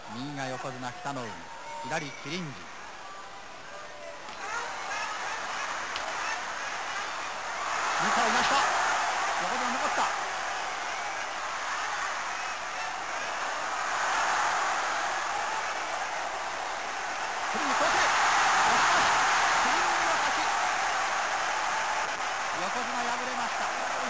右が横綱北の海、左麒麟児。二回いました。横綱残った。次に後手。麒麟児の勝ち。横綱敗れました。